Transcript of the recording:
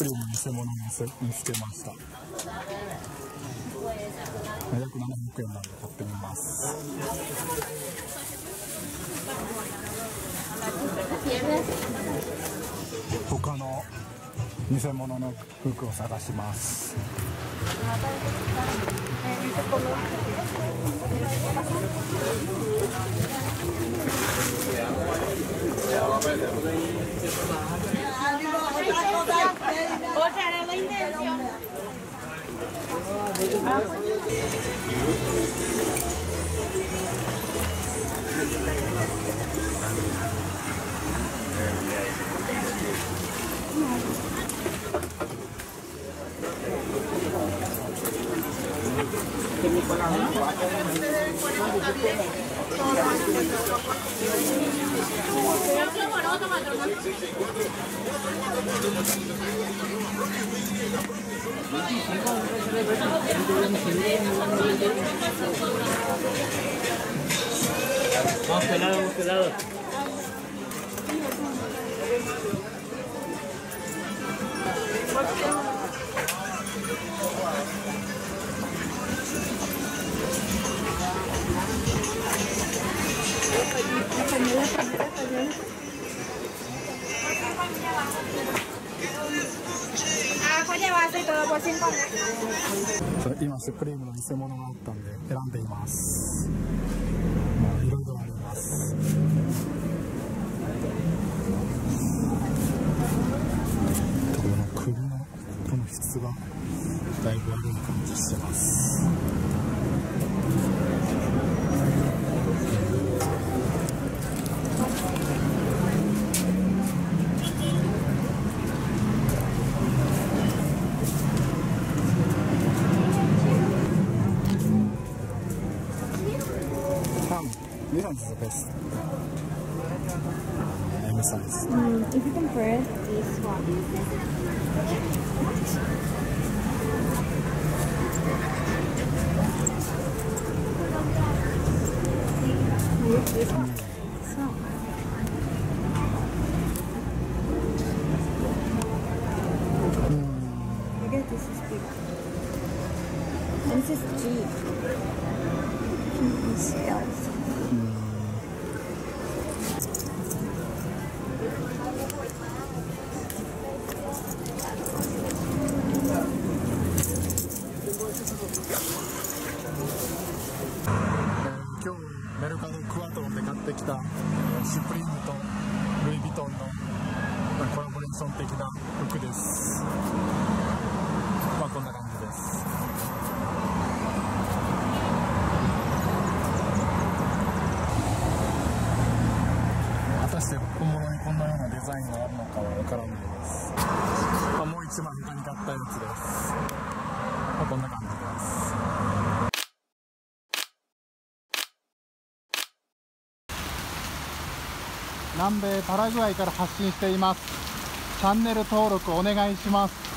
プリームの偽物を見つけました。約700円なんで買ってみます。他の偽物の服を探します。今スプリームの偽物があったんで選んでいます。いろいろあります。この首のこの質がだいぶ悪い感じしてます。This one's the best. M size. If you compare this one. This one. So. I guess this is big. And this is cheap. This is L. 今日メルカドクワトロンで買ってきたシュプリームとルイ・ヴィトンのコラボレーション的な服です。こんな感じです。果たして本物にこんなようなデザインがあるのかはわからないです。もう一枚他に買ったやつです。こんな感じです。南米パラグアイから発信しています。チャンネル登録お願いします。